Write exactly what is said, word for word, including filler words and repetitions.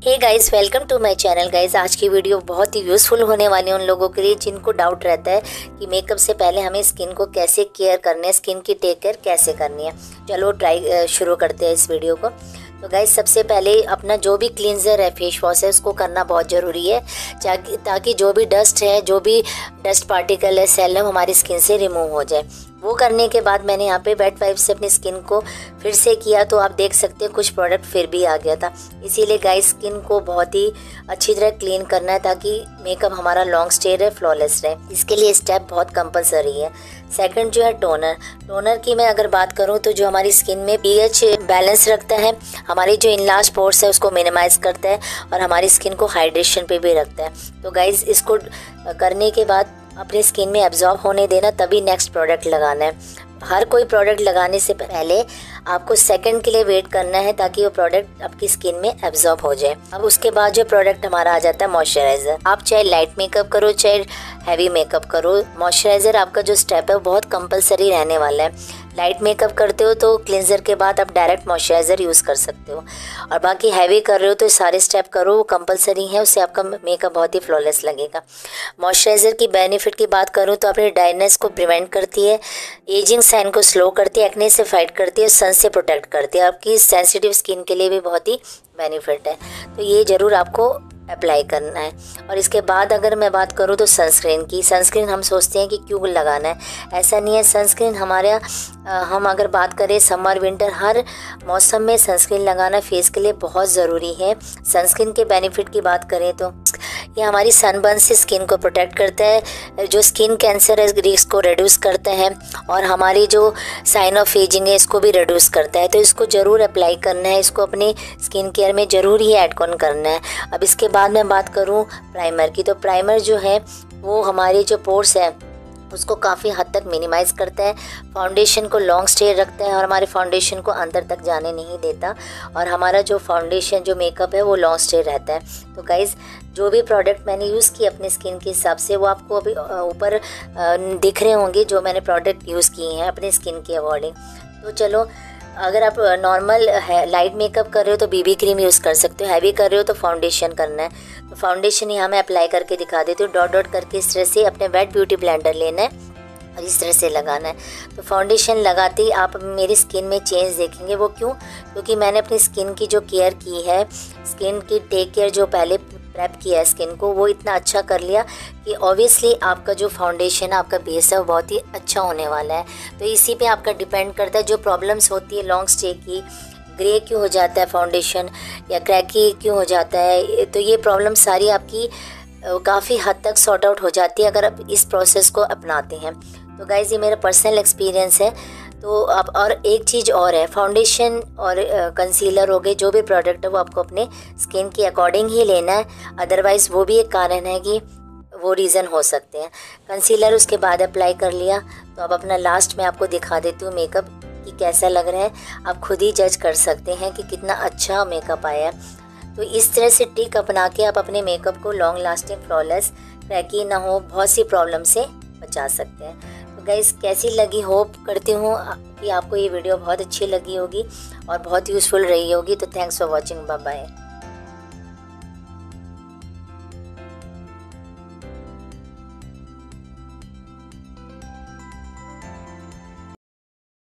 Hey guys, welcome to my channel. Guys, आज की video बहुत ही यूज़फुल होने वाली है उन लोगों के लिए जिनको डाउट रहता है कि मेकअप से पहले हमें स्किन को कैसे केयर करना है, स्किन की टेक केयर कैसे करनी है। चलो ट्राई शुरू करते हैं इस वीडियो को। तो गाइस, सबसे पहले अपना जो भी क्लींजर है, फेस वॉश है, उसको करना बहुत ज़रूरी है ताकि जो भी डस्ट है, जो भी डस्ट पार्टिकल है, सेलम हमारी स्किन से रिमूव हो जाए। वो करने के बाद मैंने यहाँ पे वेट वाइप से अपनी स्किन को फिर से किया, तो आप देख सकते हैं कुछ प्रोडक्ट फिर भी आ गया था। इसीलिए गाइस, स्किन को बहुत ही अच्छी तरह क्लीन करना है ताकि मेकअप हमारा लॉन्ग स्टे रहे, फ्लॉलेस रहे। इसके लिए स्टेप बहुत कंपलसरी है। सेकंड जो है टोनर। टोनर की मैं अगर बात करूँ तो जो हमारी स्किन में पीएच बैलेंस रखता है, हमारी जो इनलार्ज पोर्स है उसको मिनिमाइज करता है और हमारी स्किन को हाइड्रेशन पे भी रखता है। तो गाइस, इसको करने के बाद अपनी स्किन में एब्जॉर्ब होने देना, तभी नेक्स्ट प्रोडक्ट लगाना है। हर कोई प्रोडक्ट लगाने से पहले आपको सेकंड के लिए वेट करना है ताकि वो प्रोडक्ट आपकी स्किन में एब्जॉर्ब हो जाए। अब उसके बाद जो प्रोडक्ट हमारा आ जाता है मॉइस्चराइज़र। आप चाहे लाइट मेकअप करो चाहे हैवी मेकअप करो, मॉइस्चराइज़र आपका जो स्टेप है वो बहुत कंपलसरी रहने वाला है। लाइट मेकअप करते हो तो क्लिनजर के बाद आप डायरेक्ट मॉइस्चराइज़र यूज़ कर सकते हो, और बाकी हैवी कर रहे हो तो सारे स्टेप करो, वो कंपलसरी है। उससे आपका मेकअप बहुत ही फ्लॉलेस लगेगा। मॉइस्चराइज़र की बेनिफिट की बात करूँ तो अपने ड्राइनेस को प्रिवेंट करती है, एजिंग साइन को स्लो करती है, एक्ने से फाइट करती है, सन से प्रोटेक्ट करती है। आपकी सेंसिटिव स्किन के लिए भी बहुत ही बेनिफिट है, तो ये ज़रूर आपको अप्लाई करना है। और इसके बाद अगर मैं बात करूँ तो सनस्क्रीन की। सनस्क्रीन हम सोचते हैं कि क्यों लगाना है, ऐसा नहीं है। सनस्क्रीन हमारे हम अगर बात करें समर विंटर हर मौसम में सनस्क्रीन लगाना फेस के लिए बहुत ज़रूरी है। सनस्क्रीन के बेनिफिट की बात करें तो ये हमारी सनबर्न से स्किन को प्रोटेक्ट करता है, जो स्किन कैंसर है रिस्क को रिड्यूस करता है, और हमारी जो साइन ऑफ एजिंग है इसको भी रिड्यूस करता है। तो इसको ज़रूर अप्लाई करना है, इसको अपने स्किन केयर में ज़रूर ही ऐड ऑन करना है। अब इसके बाद मैं बात करूँ प्राइमर की, तो प्राइमर जो है वो हमारे जो पोर्स है उसको काफ़ी हद तक मिनिमाइज करता है, फाउंडेशन को लॉन्ग स्टे रखता है और हमारे फाउंडेशन को अंदर तक जाने नहीं देता, और हमारा जो फाउंडेशन जो मेकअप है वो लॉन्ग स्टे रहता है। तो गाइज़, जो भी प्रोडक्ट मैंने यूज़ किए अपने स्किन के हिसाब से वो आपको अभी ऊपर दिख रहे होंगे, जो मैंने प्रोडक्ट यूज़ किए हैं अपने स्किन के अकॉर्डिंग। तो चलो, अगर आप नॉर्मल है लाइट मेकअप कर रहे हो तो बीबी क्रीम यूज़ कर सकते हो, हैवी कर रहे हो तो फाउंडेशन करना है। तो फाउंडेशन यहाँ मैं अप्लाई करके दिखा देती हूँ। डॉट डॉट करके इस तरह से अपने वेट ब्यूटी ब्लेंडर लेना है और इस तरह से लगाना है। तो फाउंडेशन लगाते ही आप मेरी स्किन में चेंज देखेंगे। वो क्यों? क्योंकि मैंने अपनी स्किन की जो केयर की है, स्किन की टेक केयर जो पहले प्रेप किया है स्किन को, वो इतना अच्छा कर लिया कि ऑब्वियसली आपका जो फाउंडेशन आपका बेस है वो बहुत ही अच्छा होने वाला है। तो इसी पे आपका डिपेंड करता है। जो प्रॉब्लम्स होती है लॉन्ग स्टे की, ग्रे क्यों हो जाता है फाउंडेशन या क्रैकी क्यों हो जाता है, तो ये प्रॉब्लम सारी आपकी काफ़ी हद तक सॉर्ट आउट हो जाती है अगर आप इस प्रोसेस को अपनाते हैं। तो गाइज़, ये मेरा पर्सनल एक्सपीरियंस है। तो आप, और एक चीज़ और है, फाउंडेशन और कंसीलर हो गए, जो भी प्रोडक्ट है वो आपको अपने स्किन के अकॉर्डिंग ही लेना है, अदरवाइज़ वो भी एक कारण है कि वो रीज़न हो सकते हैं। कंसीलर उसके बाद अप्लाई कर लिया, तो अब अपना लास्ट में आपको दिखा देती हूँ मेकअप कि कैसा लग रहा है। आप खुद ही जज कर सकते हैं कि कितना अच्छा मेकअप आया है। तो इस तरह से टिक अपना के आप अपने मेकअप को लॉन्ग लास्टिंग, फ्लॉलेस, क्रैकी ना हो, बहुत सी प्रॉब्लम से बचा सकते हैं। तो गाइस, कैसी लगी, होप करती हूँ कि आपको ये वीडियो बहुत अच्छी लगी होगी और बहुत यूज़फुल रही होगी। तो thanks for watching, bye bye.